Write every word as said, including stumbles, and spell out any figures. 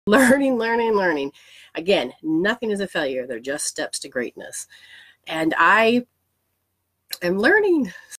learning, learning, learning. Again, nothing is a failure. They're just steps to greatness. And I am learning